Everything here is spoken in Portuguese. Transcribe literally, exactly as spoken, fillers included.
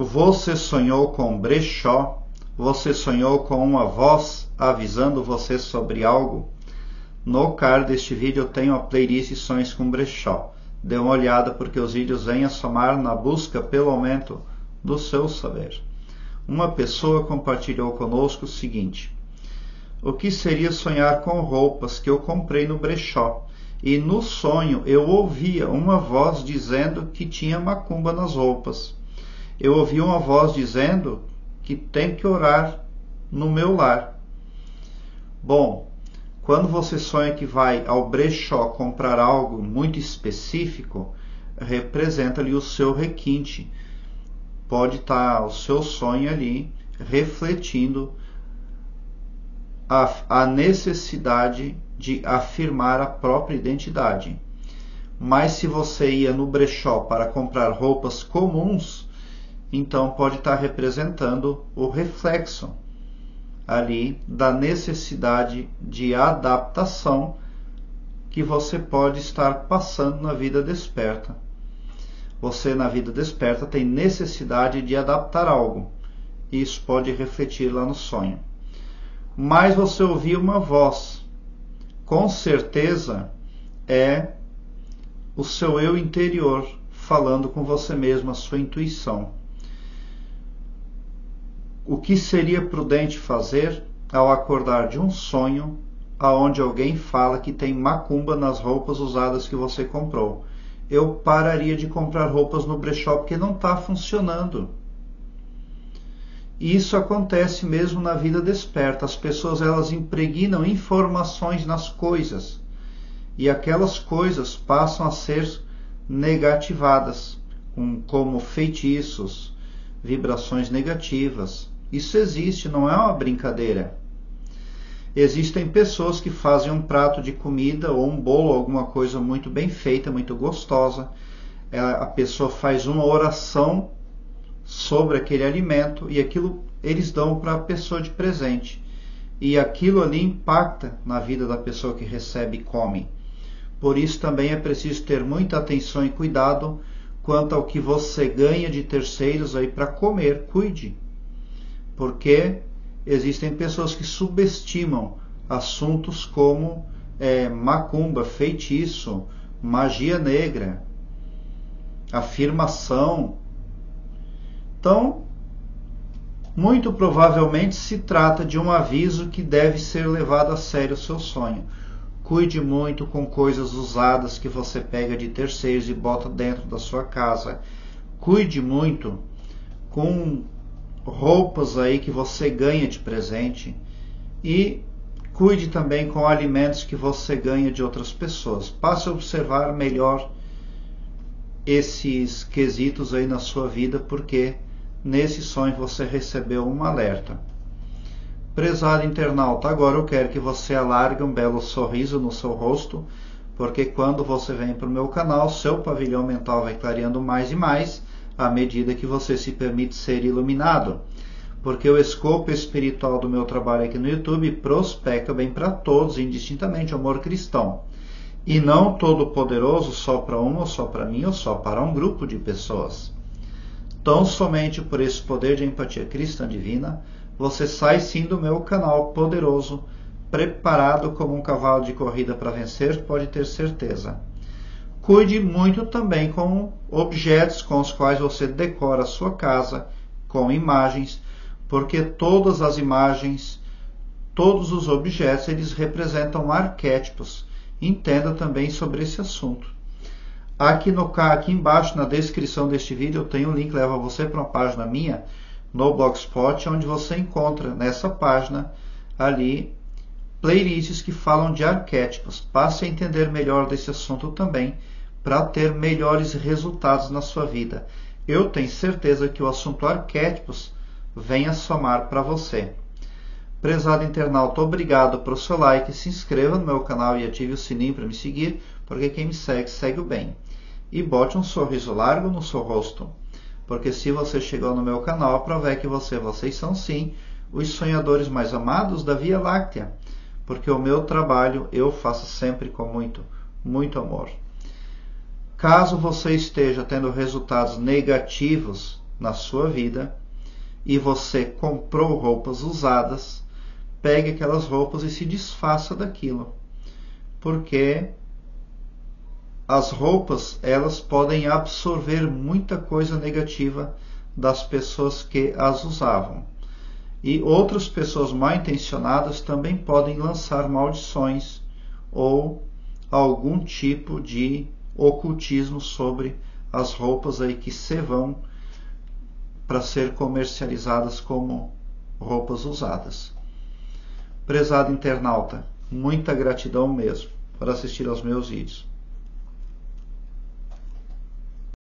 Você sonhou com brechó? Você sonhou com uma voz avisando você sobre algo? No card deste vídeo eu tenho a playlist Sonhos com Brechó. Dê uma olhada porque os vídeos vêm a somar na busca pelo aumento do seu saber. Uma pessoa compartilhou conosco o seguinte: o que seria sonhar com roupas que eu comprei no brechó? E no sonho eu ouvia uma voz dizendo que tinha macumba nas roupas. Eu ouvi uma voz dizendo que tem que orar no meu lar. Bom, quando você sonha que vai ao brechó comprar algo muito específico, representa ali o seu requinte. Pode estar o seu sonho ali refletindo a, a necessidade de afirmar a própria identidade. Mas se você ia no brechó para comprar roupas comuns, então pode estar representando o reflexo ali da necessidade de adaptação que você pode estar passando na vida desperta. Você na vida desperta tem necessidade de adaptar algo. Isso pode refletir lá no sonho. Mas você ouviu uma voz. Com certeza é o seu eu interior falando com você mesmo, a sua intuição. O que seria prudente fazer ao acordar de um sonho aonde alguém fala que tem macumba nas roupas usadas que você comprou? Eu pararia de comprar roupas no brechó porque não está funcionando. E isso acontece mesmo na vida desperta. As pessoas elas impregnam informações nas coisas e aquelas coisas passam a ser negativadas, como feitiços, vibrações negativas. Isso existe, não é uma brincadeira. Existem pessoas que fazem um prato de comida ou um bolo, alguma coisa muito bem feita, muito gostosa. A pessoa faz uma oração sobre aquele alimento e aquilo eles dão para a pessoa de presente. E aquilo ali impacta na vida da pessoa que recebe e come. Por isso também é preciso ter muita atenção e cuidado quanto ao que você ganha de terceiros aí para comer. Cuide. Porque existem pessoas que subestimam assuntos como é, macumba, feitiço, magia negra, afirmação. Então, muito provavelmente se trata de um aviso que deve ser levado a sério o seu sonho. Cuide muito com coisas usadas que você pega de terceiros e bota dentro da sua casa. Cuide muito com roupas aí que você ganha de presente e cuide também com alimentos que você ganha de outras pessoas. Passe a observar melhor esses quesitos aí na sua vida, porque nesse sonho você recebeu um alerta. Prezado internauta, agora eu quero que você alargue um belo sorriso no seu rosto, porque quando você vem para o meu canal, seu pavilhão mental vai clareando mais e mais à medida que você se permite ser iluminado. Porque o escopo espiritual do meu trabalho aqui no YouTube prospecta bem para todos, indistintamente, o amor cristão. E não todo poderoso só para uma, ou só para mim, ou só para um grupo de pessoas. Tão somente por esse poder de empatia cristã divina, você sai sim do meu canal poderoso, preparado como um cavalo de corrida para vencer, pode ter certeza. Cuide muito também com objetos com os quais você decora a sua casa, com imagens, porque todas as imagens, todos os objetos, eles representam arquétipos. Entenda também sobre esse assunto. Aqui, no, aqui embaixo na descrição deste vídeo eu tenho um link que leva você para uma página minha no Blogspot, onde você encontra nessa página ali playlists que falam de arquétipos. Passe a entender melhor desse assunto também, para ter melhores resultados na sua vida. Eu tenho certeza que o assunto arquétipos vem a somar para você. Prezado internauta, obrigado pelo seu like, se inscreva no meu canal e ative o sininho para me seguir, porque quem me segue, segue o bem. E bote um sorriso largo no seu rosto, porque se você chegou no meu canal, prove que você, vocês são sim os sonhadores mais amados da Via Láctea, porque o meu trabalho eu faço sempre com muito, muito amor. Caso você esteja tendo resultados negativos na sua vida e você comprou roupas usadas, pegue aquelas roupas e se desfaça daquilo. Porque as roupas, elas podem absorver muita coisa negativa das pessoas que as usavam. E outras pessoas mal intencionadas também podem lançar maldições ou algum tipo de ocultismo sobre as roupas aí que se vão para ser comercializadas como roupas usadas. Prezado internauta, muita gratidão mesmo por assistir aos meus vídeos.